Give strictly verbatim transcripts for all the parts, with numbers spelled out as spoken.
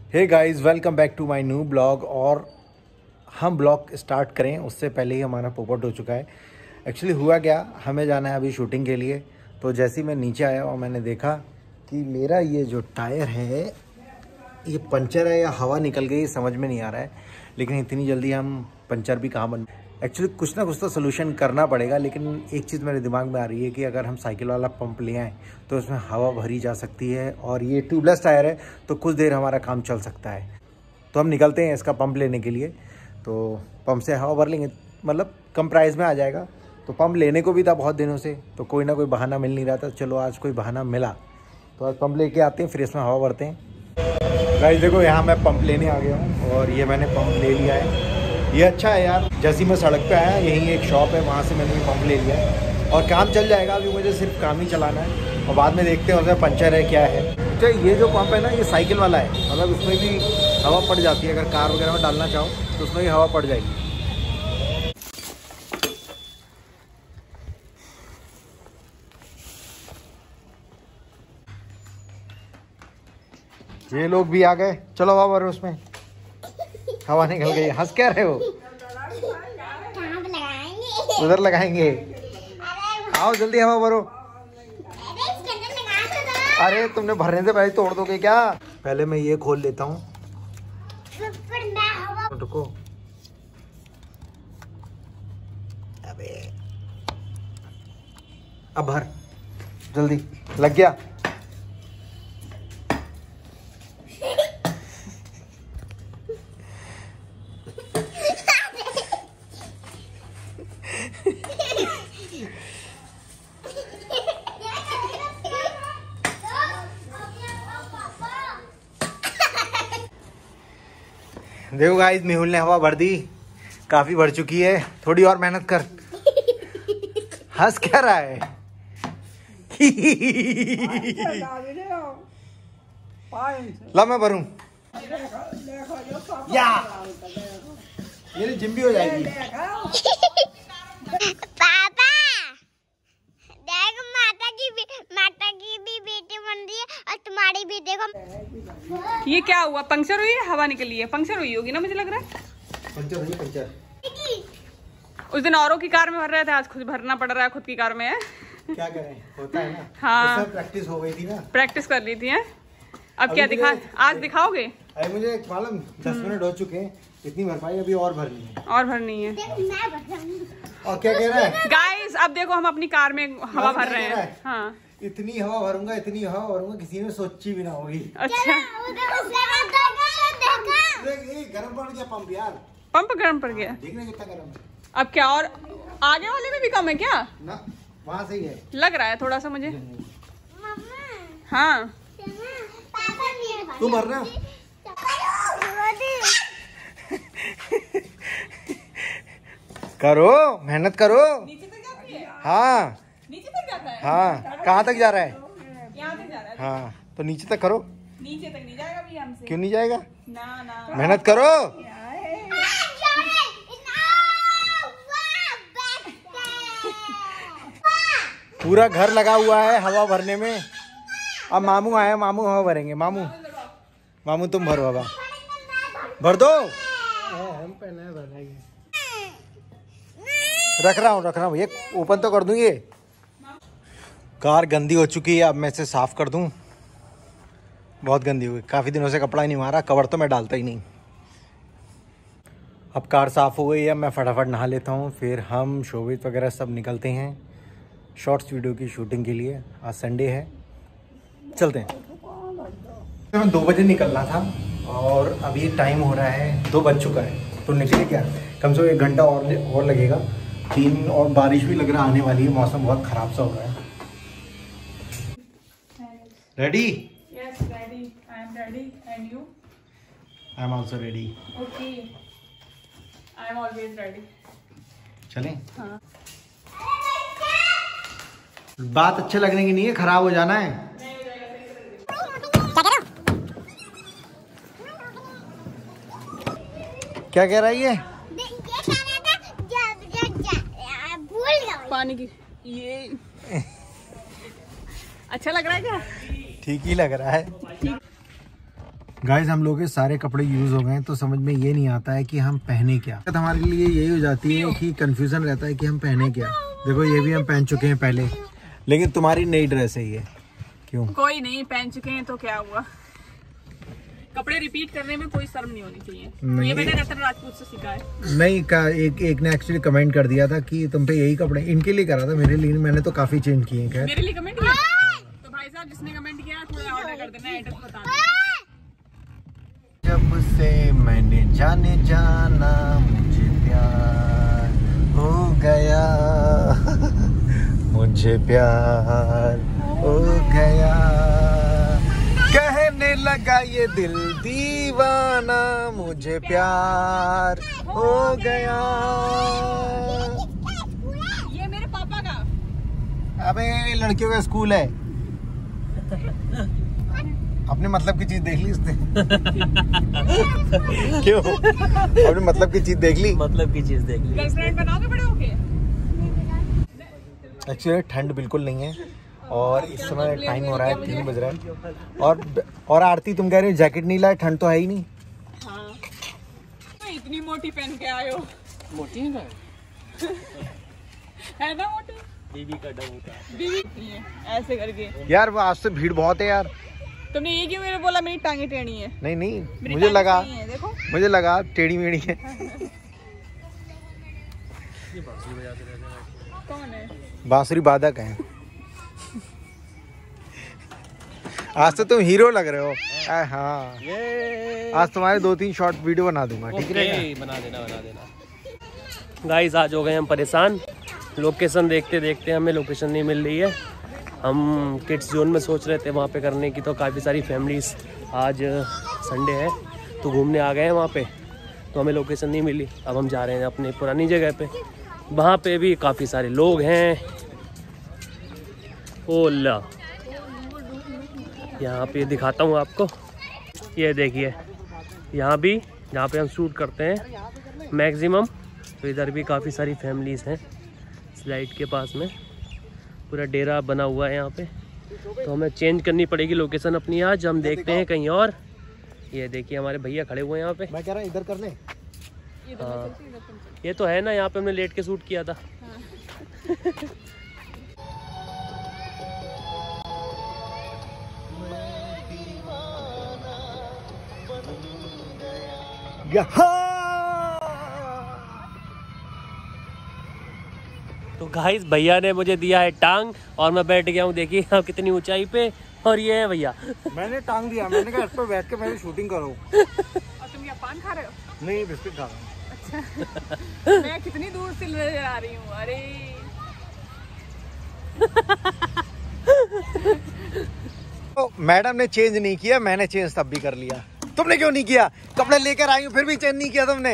Hey guys, welcome back to my new blog. और हम blog start करें उससे पहले ही हमारा पोपट हो चुका है। एक्चुअली हुआ क्या, हमें जाना है अभी शूटिंग के लिए। तो जैसे ही मैं नीचे आया और मैंने देखा कि मेरा ये जो टायर है ये पंचर है या हवा निकल गई, समझ में नहीं आ रहा है। लेकिन इतनी जल्दी हम पंचर भी कहाँ बन, एक्चुअली कुछ ना कुछ तो सोल्यूशन करना पड़ेगा। लेकिन एक चीज़ मेरे दिमाग में आ रही है कि अगर हम साइकिल वाला पंप ले आएँ तो उसमें हवा भरी जा सकती है, और ये ट्यूबलेस टायर है तो कुछ देर हमारा काम चल सकता है। तो हम निकलते हैं इसका पंप लेने के लिए। तो पंप से हवा भर लेंगे, मतलब कम प्राइस में आ जाएगा। तो पंप लेने को भी था बहुत दिनों से, तो कोई ना कोई बहाना मिल नहीं रहा था। चलो आज कोई बहाना मिला तो आज पंप लेके आते हैं, फिर इसमें हवा भरते हैं। गाइस देखो, यहाँ मैं पंप लेने आ गया हूँ और ये मैंने पंप ले लिया है। ये अच्छा है यार, जैसे ही मैं सड़क पे आया यहीं एक शॉप है, वहाँ से मैंने भी पंप ले लिया है और काम चल जाएगा। अभी मुझे सिर्फ काम ही चलाना है और बाद में देखते हैं उसमें पंचर है क्या है। तो ये जो पंप है ना, ये साइकिल वाला है, मतलब उसमें भी हवा पड़ जाती है। अगर कार वगैरह में डालना चाहो तो उसमें भी हवा पड़ जाएगी। ये लोग भी आ गए, चलो हवा भरो उसमें। हवा निकल गई, हंस क्या रहे हो? उधर लगाएंगे, आओ जल्दी हवा भरो। अरे तुमने भरने से पहले तोड़ दोगे क्या? पहले मैं ये खोल लेता हूँ, रुको। अबे अब भर जल्दी, लग गया। देखो गाइस, मेहुल ने हवा भर दी, काफी भर चुकी है। थोड़ी और मेहनत कर। हंस क्या रहा है? ला मैं भरूं, या ये जिम भी हो जाएगी। पापा देखो, माता की भी माता की भी बेटी बन रही है और तुम्हारी भी। देखो ये क्या हुआ, पंक्चर हुई है? हवा निकली है, पंक्चर हुई होगी ना, मुझे लग रहा है। पंचर हुई, पंचर। उस दिन औरों की कार में भर रहे थे, आज खुद भरना पड़ रहा है, खुद की कार में है। क्या करें, होता है ना। हाँ, प्रैक्टिस हो गई थी ना, प्रैक्टिस कर ली थी है। अब क्या दिखा, आज दिखाओगे? अरे मुझे मालूम, दस मिनट हो चुके हैं, इतनी भरपाई अभी और भरनी है। और भरनी है। और क्या कह रहा है गाइस, अब देखो हम अपनी कार में हवा भर रहे हैं। हाँ, इतनी हवा भरूंगा, इतनी हवा भरूंगा, किसी ने सोची भी ना होगी। अच्छा, गर्म पड़ गया पंप यार, पंप गर्म पड़ गया। देखना कितना गर्म है। अब क्या, और आगे वाले में भी कम है क्या? ना, वहाँ से ही है, लग रहा है थोड़ा सा मुझे। हाँ, तू भरना। करो, मेहनत करो। नीचे तक जाती है? हाँ, नीचे तक जाता है। हाँ, कहाँ तक जा रहा है? यहाँ तक जा रहा है। हाँ, तो नीचे तक करो। नीचे तक नहीं जाएगा अभी हमसे। क्यों नहीं जाएगा? ना ना, मेहनत करो। पूरा घर लगा हुआ है हवा भरने में। अब मामू आए, मामू हवा भरेंगे। मामू मामू तुम भरो हवा, भर दो। रख रहा हूँ रख रहा हूँ, ये ओपन तो कर दूँ। ये कार गंदी हो चुकी है, अब मैं इसे साफ कर दूँ। बहुत गंदी हुई, काफ़ी दिनों से कपड़ा ही नहीं मारा, कवर तो मैं डालता ही नहीं। अब कार साफ़ हो गई है, मैं फटाफट नहा लेता हूँ, फिर हम शोभित वगैरह सब निकलते हैं शॉर्ट्स वीडियो की शूटिंग के लिए। आज संडे है, चलते हैं। मैं दो बजे निकलना था और अभी टाइम हो रहा है, दो बज चुका है। तो निकले क्या, कम से कम एक घंटा और और लगेगा। तीन और बारिश भी लग रहा आने वाली है, मौसम बहुत ख़राब सा हो रहा है। Ready? Yes, ready. I am ready. And you? I am also ready. Okay. I am always ready. चलें? हाँ। बात अच्छे लगने की नहीं है, खराब हो जाना है। क्या कह रहा है ये? पानी की ये अच्छा लग रहा है क्या? ठीक ही लग रहा है। गाइस हम लोग के सारे कपड़े यूज हो गए तो समझ में ये नहीं आता है कि हम पहने क्या। हमारे लिए यही हो जाती है कि कंफ्यूजन रहता है कि हम पहने क्या। देखो ये भी हम पहन चुके हैं पहले, लेकिन तुम्हारी नई ड्रेस है ये। क्यों? कोई नहीं, पहन चुके हैं तो क्या हुआ, कपड़े रिपीट करने में कोई शर्म नहीं होनी चाहिए। तो ये मैंने रतन राजपूत से सीखा है। नहीं का एक एक ने एक्चुअली कमेंट कर दिया था कि तुम पे यही कपड़े, इनके लिए करा था, मेरे लिए मैंने तो काफी चेंज किए हैं। मेरे लिए कमेंट किया तो भाई साहब जिसने कमेंट किया थोड़ा ऑर्डर कर देना, एड्रेस बता देना। जब से मैंने जाने जाना मुझे प्यार हो गया, मुझे प्यार हो गया, कहने लगा ये दिल दीवाना, मुझे प्यार हो गया। ये मेरे पापा का। अबे लड़कियों का स्कूल है। अपने मतलब की चीज देख ली इसने। क्यों? अपने मतलब की चीज देख ली। मतलब की चीज देख ली। गर्लफ्रेंड बनाओगे बड़े होके? एक्चुअली ठंड बिल्कुल नहीं है और इस समय टाइम हो रहा है तीन बज रहा है। और और आरती तुम कह रही हो जैकेट नहीं लाए, ठंड तो है ही नहीं। हाँ। तो इतनी मोटी पहन के आए हो। मोटी नहीं है ना मोटी? बीवी का डंका। बीवी ऐसे करके। यार वो आज से भीड़ बहुत है यार। तुमने ये क्यों मेरे बोला मेरी टांगे टेढ़ी है? नहीं नहीं मुझे लगा, देखो मुझे लगा टेढ़ी मेढ़ी है। ये बांसुरी बजाते रहते हैं। कौन है? बांसुरी बाधक है। आज तो तुम हीरो लग रहे हो। आ, हाँ आज तुम्हारे दो तीन शॉर्ट वीडियो बना दूंगा, ठीक है? बना देना बना देना। गाइस आज हो गए हम परेशान, लोकेशन देखते देखते हमें लोकेशन नहीं मिल रही है। हम किड्स जोन में सोच रहे थे वहाँ पे करने की, तो काफ़ी सारी फैमिलीज आज संडे है तो घूमने आ गए हैं वहाँ पे, तो हमें लोकेशन नहीं मिली। अब हम जा रहे हैं अपनी पुरानी जगह पे, वहाँ पे भी काफ़ी सारे लोग हैं। ओला यहाँ पे दिखाता हूँ आपको, ये देखिए यहाँ भी जहाँ पे हम शूट करते हैं मैक्सिमम, तो इधर भी काफ़ी सारी फैमिलीज़ हैं। स्लाइड के पास में पूरा डेरा बना हुआ है यहाँ पे, तो हमें चेंज करनी पड़ेगी लोकेशन अपनी। आज हम देखते हैं कहीं और। ये देखिए हमारे भैया खड़े हुए हैं यहाँ पे। मैं कह रहा हूँ इधर कर ले। हाँ ये तो है ना, यहाँ पे हमने लेट के शूट किया था। तो गाइस भैया ने मुझे दिया है टांग और मैं बैठ गया हूँ, देखिए आप कितनी ऊंचाई पे, और ये है भैया। मैंने टांग दिया, मैंने कहा इस पर बैठ के मैंने शूटिंग करो। और तुम क्या पान खा रहे हो? नहीं बिस्किट खा रहा हूँ। अच्छा मैं कितनी दूर से नजर आ रही हूँ। अरे तो मैडम ने चेंज नहीं किया, मैंने चेंज तब भी कर लिया। तुमने क्यों नहीं किया? कपड़े लेकर आई हूँ फिर भी चेंज नहीं किया तुमने।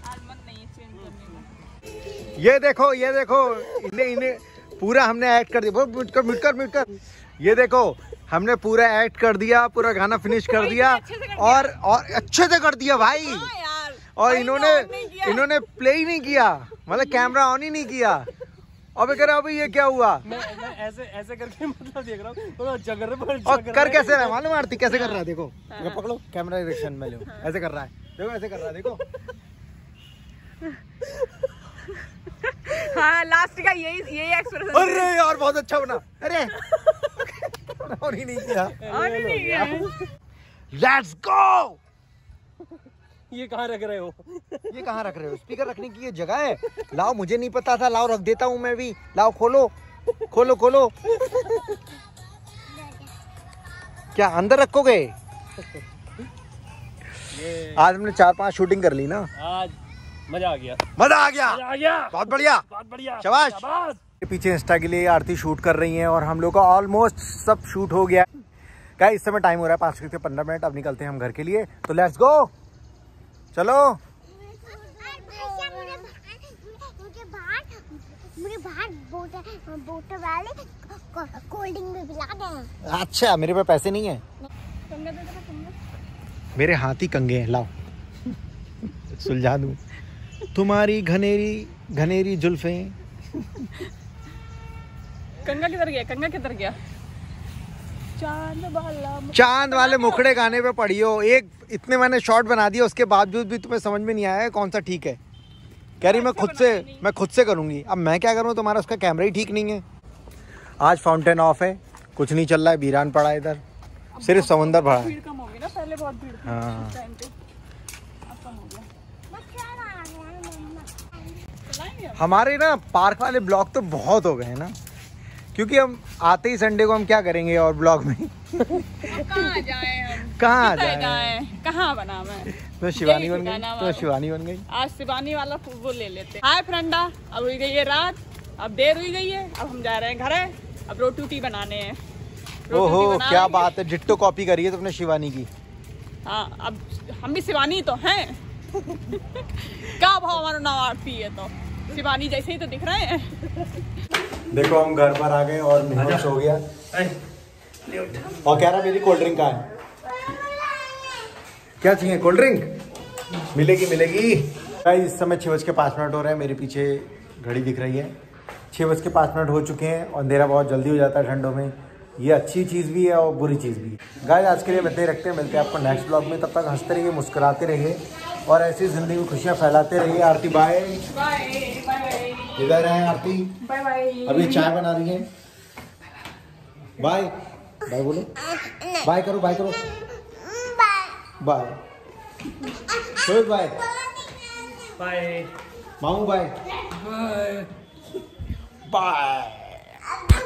ये देखो ये देखो इन्हें इन्हें पूरा हमने एक्ट कर दिया। म्यूट कर म्यूट कर म्यूट कर। ये देखो हमने पूरा एक्ट कर दिया, पूरा गाना फिनिश कर दिया और और अच्छे से कर दिया भाई। और इन्होंने इन्होंने प्ले ही नहीं किया, मतलब कैमरा ऑन ही नहीं किया। अबे कह रहा अभी ये क्या हुआ? मैं, मैं ऐसे ऐसे करके मतलब देख रहा हूँ तो जगर पर और कर कैसे रहा है मालूम? आरती कैसे कर रहा है देखो। हाँ। पकड़ो कैमरा डायरेक्शन में लो। हाँ। ऐसे कर रहा है देखो, ऐसे कर रहा है देखो। हाँ लास्ट का यही यही एक्सप्रेशन। अरे यार बहुत अच्छा बना। अरे और ही नहीं किया, और ही नहीं किया। Let's go. ये कहाँ रख रहे हो? ये कहाँ रख रहे हो? स्पीकर रखने की ये जगह है? लाओ, मुझे नहीं पता था, लाओ रख देता हूँ मैं भी। लाओ खोलो खोलो खोलो। क्या अंदर रखोगे? आज हमने चार पांच शूटिंग कर ली ना। आज मजा आ गया मजा आ गया मजा आ गया बहुत बढ़िया बहुत बढ़िया शाबाश शाबाश। पीछे इंस्टा के लिए आरती शूट कर रही हैं और हम लोग का ऑलमोस्ट सब शूट हो गया। क्या इस समय टाइम हो रहा है पाँच से पंद्रह मिनट। अब निकलते हैं हम घर के लिए, तो लेट्स गो। चलो मुझे बाहर बोट वाले कोल्ड ड्रिंक में पिला दें। अच्छा मेरे पे पैसे नहीं है। मेरे हाथ ही कंगे हैं, लाओ सुलझा दूं तुम्हारी घनेरी घनेरी जुल्फें। कंगा किधर गया? कंगा किधर गया? चांद वाला चांद वाले मुखड़े गाने पे पड़ी हो। एक इतने मैंने शॉट बना दिया, उसके बावजूद भी तुम्हें समझ में नहीं आया कौन सा ठीक है। कह रही मैं खुद से मैं खुद से करूंगी। अब मैं क्या करूं, तुम्हारा उसका कैमरा ही ठीक नहीं है। आज फाउंटेन ऑफ है, कुछ नहीं चल रहा है, वीरान पड़ा है इधर, सिर्फ समंदर भरा है। भीड़ कम होगी ना, पहले बहुत भीड़ थी हाँ इस टाइम पे, अब कम हो गया। चलाएंगे अब? हमारे ना पार्क वाले ब्लॉग तो बहुत हो गए हैं ना, क्योंकि हम आते ही संडे को हम क्या करेंगे और ब्लॉग में अब कहाँ जाए हम, कहाँ किधर जाए? जाए, कहाँ बना मैं। तो शिवानी बन ठिकाना गई, तो हमारा। शिवानी बन गई। आज शिवानी वाला वो ले लेते। हाय फ्रेंडा, अब हुई गई है रात, अब देर हुई गई है, अब हम जा रहे हैं घर, अब रोटी बनाने हैं। रोटी ओहो बना क्या लेंगे। बात है, डिट्टो कॉपी करी है तुमने शिवानी की। हाँ, अब हम भी शिवानी तो हैं। क्या भाव हमारा नाम आरती है, तो शिवानी जैसे ही तो दिख रहे हैं। देखो हम घर पर आ गए और निहोश हो गया और कह रहा मेरी कोल्ड ड्रिंक कहाँ है। क्या चाहिए, कोल्ड ड्रिंक मिलेगी मिलेगी। गाइस इस समय छः बज के पाँच मिनट हो रहे हैं, मेरे पीछे घड़ी दिख रही है, छः बज के पाँच मिनट हो चुके हैं। और अंधेरा बहुत जल्दी हो जाता है ठंडों में, ये अच्छी चीज़ भी है और बुरी चीज़ भी है। गाइस आज के लिए इतने रखते हैं, मिलते हैं आपको नेक्स्ट ब्लॉग में। तब तक हंसते रहिए, मुस्कुराते रहिए और ऐसी ज़िंदगी में खुशियाँ फैलाते रहिए। आरती बाय बाय, इधर है आरती, बाय बाय। अभी चाय बना रही है। बाय बाय बोलो, बाय करो, बाय करो, बाय रोहित, बाय बाय मामू, बाय बाय बाय।